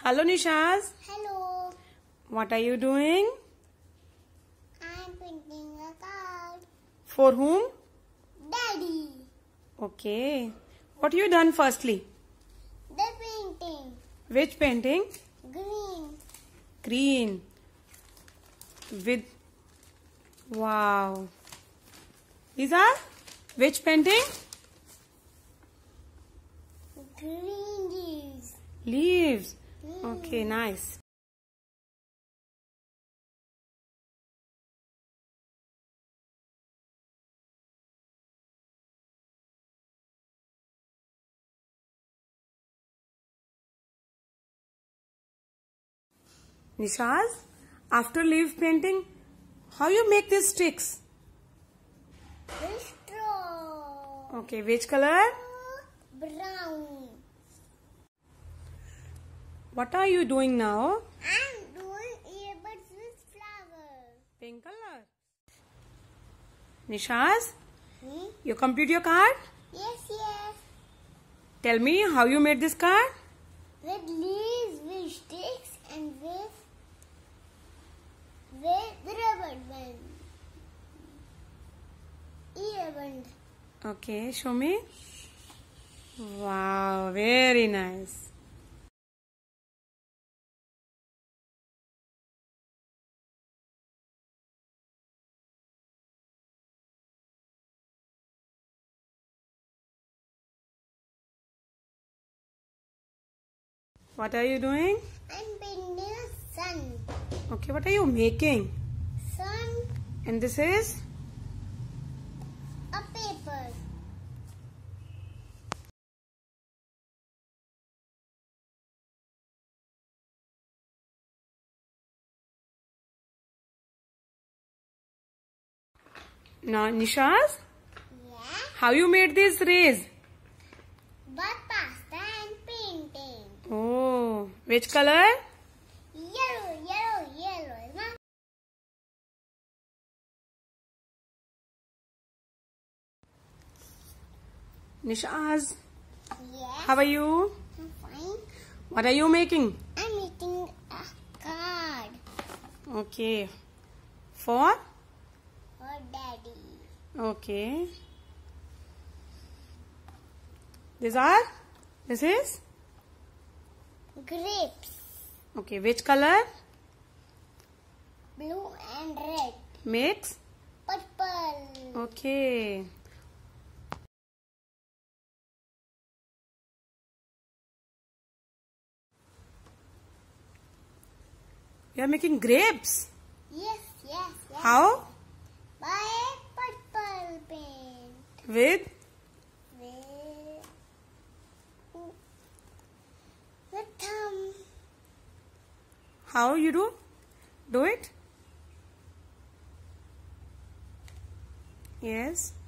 Hello Nishaz. Hello. What are you doing? I'm painting a card. For whom? Daddy. Okay. What you done firstly? The painting. Which painting? Green. Green. With wow. These are which painting? Green leaves. Leaves. Okay, nice. Nishaz, after leaf painting, how you make these sticks? With straw. Okay, which color? Brown. What are you doing now? I'm doing earbuds with flowers. Pink color. Nishaz, Hmm? you complete your card? Yes. Tell me how you made this card? With leaves, with sticks, and with rubber band. Earband. Okay, show me. Wow, very nice. What are you doing? I'm painting a sun. Okay, what are you making? Sun, And this is? a paper. Now, Nishaz, Yeah. how you made these rays? But pasta and painting. Oh, which color? Yellow. Isn't Nishaz, Yes. how are you? I'm fine. What are you making? I'm making a card Okay. For? for Daddy. Okay. This is? Grapes. Okay, which color? Blue and red. Mix? Purple. Okay. You are making grapes. Yes. How? By purple paint. With? With thumb. How you do? Do it? Yes.